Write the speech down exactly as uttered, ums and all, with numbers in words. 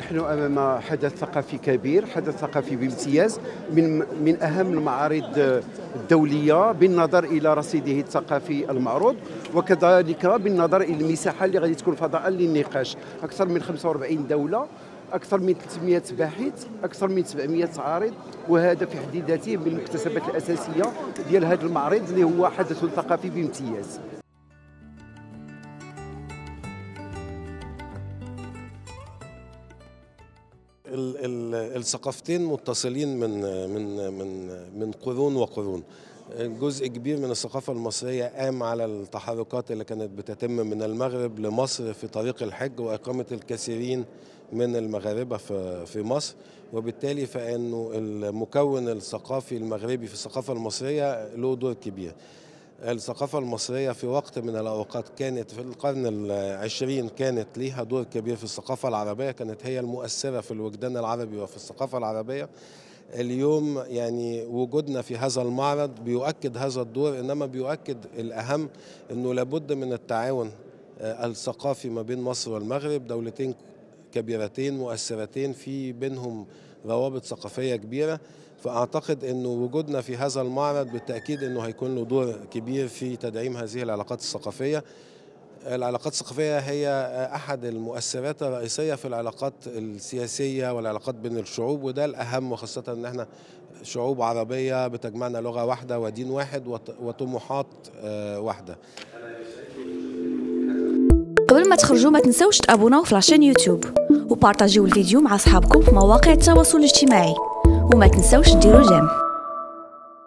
نحن أمام حدث ثقافي كبير، حدث ثقافي بامتياز من من أهم المعارض الدولية بالنظر إلى رصيده الثقافي المعروض، وكذلك بالنظر إلى المساحة اللي غادي تكون فضاء للنقاش. أكثر من خمسة وأربعين دولة، أكثر من ثلاثمائة باحث، أكثر من سبعمائة عارض، وهذا في حد ذاته من المكتسبات الأساسية ديال هذا المعرض اللي هو حدث ثقافي بامتياز. الثقافتين متصلين من من من من قرون وقرون. جزء كبير من الثقافة المصرية قام على التحركات اللي كانت بتتم من المغرب لمصر في طريق الحج وإقامة الكثيرين من المغاربة في في مصر، وبالتالي فإنه المكون الثقافي المغربي في الثقافة المصرية له دور كبير. الثقافة المصرية في وقت من الأوقات كانت في القرن العشرين كانت ليها دور كبير في الثقافة العربية، كانت هي المؤثرة في الوجدان العربي وفي الثقافة العربية. اليوم يعني وجودنا في هذا المعرض بيؤكد هذا الدور، إنما بيؤكد الأهم أنه لابد من التعاون الثقافي ما بين مصر والمغرب، دولتين كبيرتين مؤثرتين في بينهم روابط ثقافية كبيرة. فأعتقد أنه وجودنا في هذا المعرض بالتأكيد أنه هيكون له دور كبير في تدعيم هذه العلاقات الثقافية. العلاقات الثقافية هي أحد المؤثرات الرئيسية في العلاقات السياسية والعلاقات بين الشعوب، وده الأهم، وخاصة أن احنا شعوب عربية بتجمعنا لغة واحدة ودين واحد وطموحات واحدة. قبل ما تخرجوا ما تنسوش تابوناو في لاشين يوتيوب وبارطاجيو الفيديو مع أصحابكم في مواقع التواصل الاجتماعي، وما تنسوش ديروا جيم.